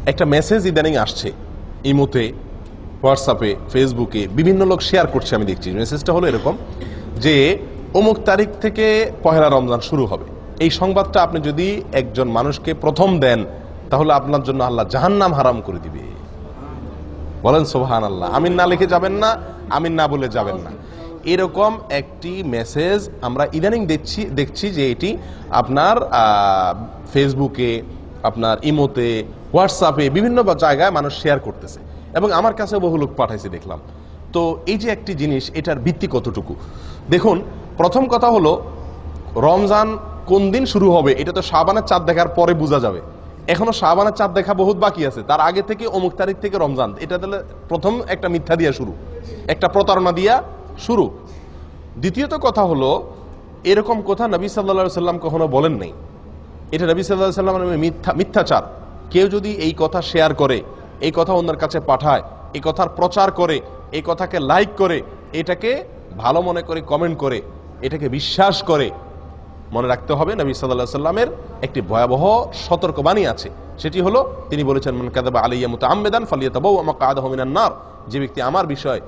একটা মেসেজ ইদানিং আসছে ইমোতে, হোয়াটসঅ্যাপে, ফেসবুকে বিভিন্ন লোক শেয়ার করছে, আমি দেখছি। মেসেজটা হলো এরকম যে অমুক তারিখ থেকে পহেলা রমজান শুরু হবে। এই সংবাদটা আপনি যদি একজন মানুষকে প্রথম দেন তাহলে আপনার জন্য আল্লাহ জাহান্নাম হারাম করে দিবে। বলেন সুবহানাল্লাহ। আমিন না লিখে যাবেন না, আমিন না বলে যাবেন না। এরকম একটি মেসেজ আমরা ইদানিং দেখছি যে এটি আপনার ফেসবুকে, আপনার ইমোতে, হোয়াটসঅ্যাপে বিভিন্ন জায়গায় মানুষ শেয়ার করতেছে এবং আমার কাছে বহু লোক পাঠাইছে দেখলাম। তো এই যে একটি জিনিস, এটার ভিত্তি কতটুকু? দেখুন, প্রথম কথা হলো রমজান কোন দিন শুরু হবে এটা তো শাবানের চাঁদ দেখার পরে বোঝা যাবে। এখনো শাবানের চাঁদ দেখা বহুত বাকি আছে, তার আগে থেকে অমুক তারিখ থেকে রমজান, এটা তাহলে প্রথম একটা মিথ্যা দিয়া শুরু, একটা প্রতারণা দিয়া শুরু। দ্বিতীয়ত কথা হলো, এরকম কথা নবী সাল্লাল্লাহু আলাইহি সাল্লাম কখনো বলেন নাই। এটা নবী সাল্লাল্লাহু আলাইহি সাল্লামের মিথ্যাচার। কেউ যদি এই কথা শেয়ার করে, এই কথা অন্যের কাছে পাঠায়, এই কথার প্রচার করে, এই কথাকে লাইক করে, এটাকে ভালো মনে করে কমেন্ট করে, এটাকে বিশ্বাস করে, মনে রাখতে হবে নবী সাল্লাল্লাহু আলাইহি সাল্লামের একটি ভয়াবহ সতর্কবাণী আছে। সেটি হলো তিনি বলেছেন, মান কাযাবা আলাইয়া মুতাআম্মিদান ফালিয়াতাবাওয়া মাকআদাহু মিনান নার। যে ব্যক্তি আমার বিষয়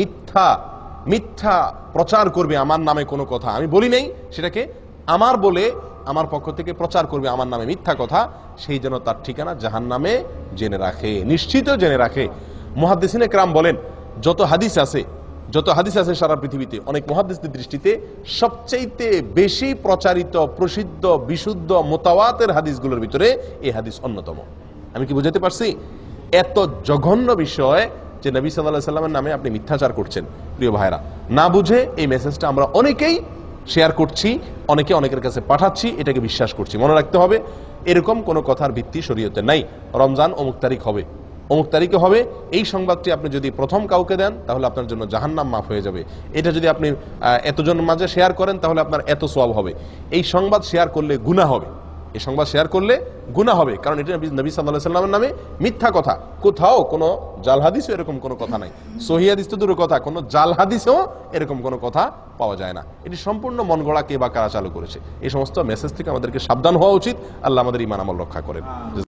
মিথ্যা প্রচার করবে, আমার নামে কোনো কথা আমি বলি নাই, সেটাকে আমার বলে আমার পক্ষ থেকে প্রচার করবে আমার নামে মিথ্যা কথা, সেই জন্য তার ঠিকানা জাহান্নামে জেনে রাখে, নিশ্চিত জেনে রাখে। মুহাদ্দিসিনে কেরাম বলেন, যত হাদিস আছে সারা পৃথিবীতে, অনেক মুহাদ্দিসদের দৃষ্টিতে সবচাইতে বেশি প্রচারিত, প্রসিদ্ধ, বিশুদ্ধ, মুতাওয়াতির হাদিসগুলোর ভিতরে এই হাদিস অন্যতম। আমি কি বুঝাতে পারছি? এত জঘন্য বিষয় যে নবী সাল্লাল্লাহু আলাইহি সাল্লামের নামে আপনি মিথ্যাচার করছেন। প্রিয় ভাইরা, না বুঝে এই মেসেজটা আমরা অনেকেই শেয়ার করছি, অনেকের কাছে পাঠাচ্ছি, এটাকে বিশ্বাস করছি। মনে রাখতে হবে, এরকম কোনো কথার ভিত্তি শরীয়তে নাই। রমজান অমুক তারিখ হবে, অমুক তারিখে হবে, এই সংবাদটি আপনি যদি প্রথম কাউকে দেন তাহলে আপনার জন্য জাহান্নাম মাফ হয়ে যাবে। এটা যদি আপনি এতজনের মাঝে শেয়ার করেন তাহলে আপনার এত সওয়াব হবে। এই সংবাদ শেয়ার করলে গুনাহ হবে, এই সংবাদ শেয়ার করলে গুনাহ হবে, কারণ এটা নবী সাল্লাল্লাহু আলাইহি সাল্লামের নামে মিথ্যা কথা। কোথাও কোনো জাল হাদিসও এরকম কোনো কথা নাই। সহিহ হাদিস তো দূরের কথা, কোনো জাল হাদিসেও এরকম কোনো কথা পাওয়া যায় না। এটি সম্পূর্ণ মন গড়া কে বা কারা চালু করেছে। এই সমস্ত মেসেজ থেকে আমাদেরকে সাবধান হওয়া উচিত। আল্লাহ আমাদের ঈমান আমল রক্ষা করেন।